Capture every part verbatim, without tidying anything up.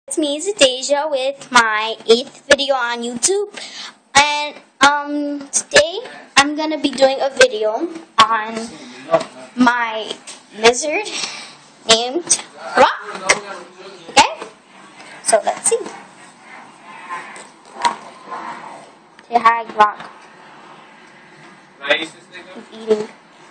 It's me, Deja, with my eighth video on YouTube, and um, today I'm gonna be doing a video on my lizard named Rock. Okay, so let's see. Say hi, Rock. He's eating.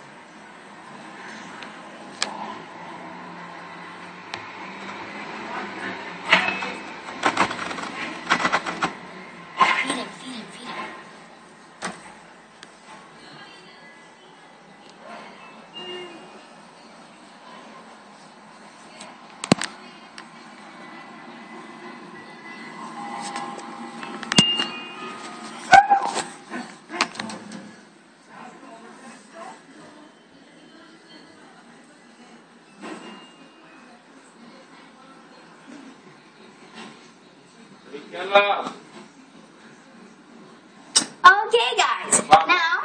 Okay, guys. Now,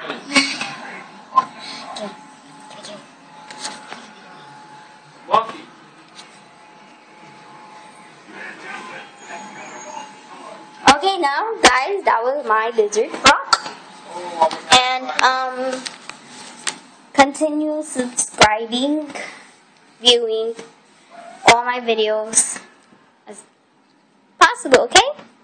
okay, now, guys, that was my lizard Rock, and um, continue subscribing, viewing all my videos as possible. Okay.